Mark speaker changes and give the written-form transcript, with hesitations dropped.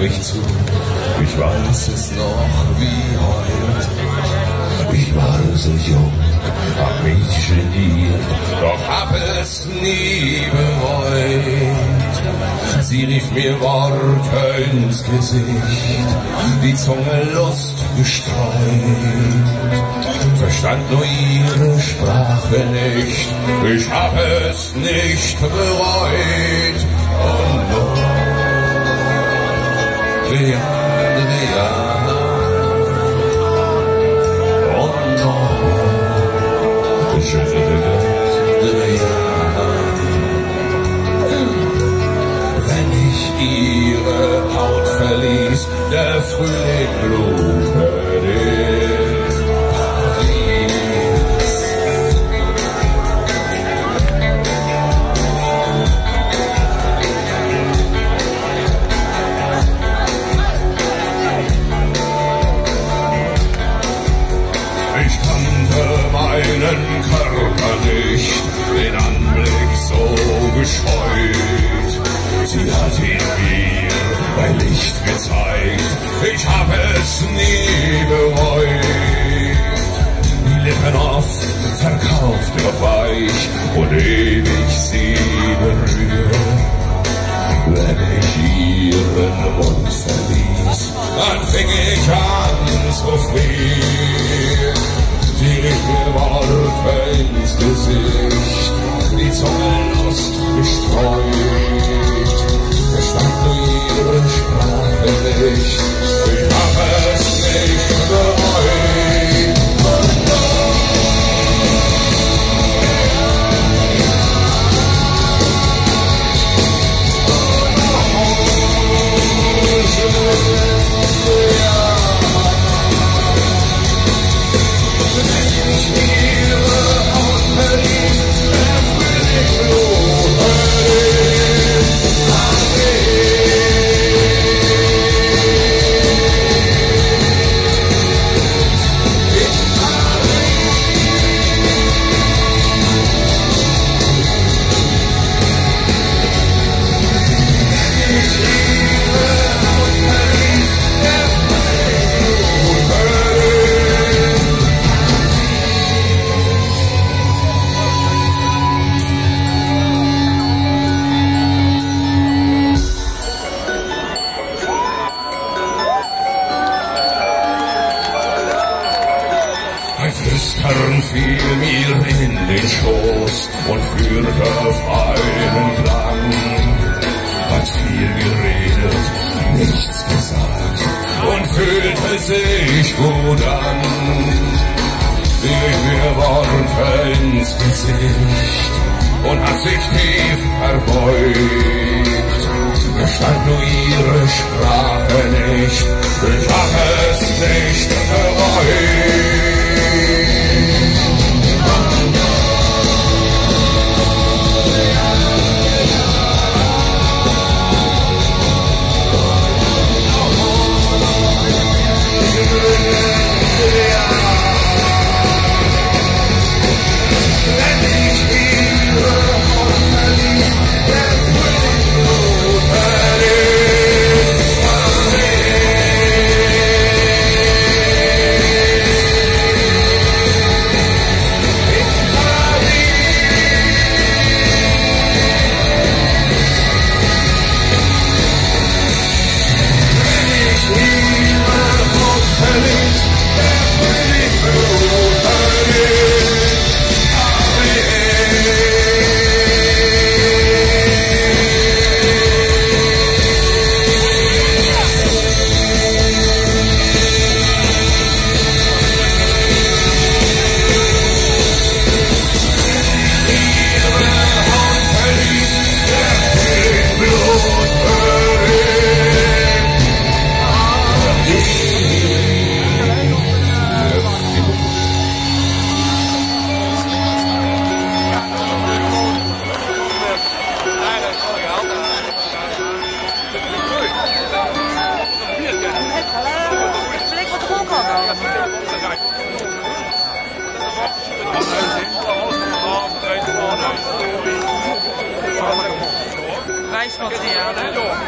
Speaker 1: mich zu. Ich weiß es noch wie heute. Ich war so jung, hab mich geniert, doch hab es nie bereut. Sie rief mir Worte ins Gesicht, die Zunge Lust gestreut. Verstand nur ihre Sprache nicht, ich hab es nicht bereut. Und nun, wenn ich ihre Haut verließ, der Frühling blutet in Paris. Ich kannte meinen Körper nicht, den Anblick so gescheut. Sie hat ihn mir bei Licht gezeigt, ich hab es nie bereut. Die Lippen oft verkauft noch weich und ewig sie berühre. Wenn ich ihren Mund verließ, dann fing ich an zu frieren. Sie rief mir Worte ins Gesicht, die Zunge Lust gestreut. Verstand nur ihre Sprache nicht, ich hab es nicht bereut. Ein Flüstern fiel mir in den Schoß und führte feinen Klang. Hat viel geredet, nichts gesagt und fühlte sich gut an. Sie rief mir Worte ins Gesicht und hat sich tief verbeugt. Verstand nur ihre Sprache nicht, ich hab es nicht bereut.
Speaker 2: Bewijsmateriaal, hè?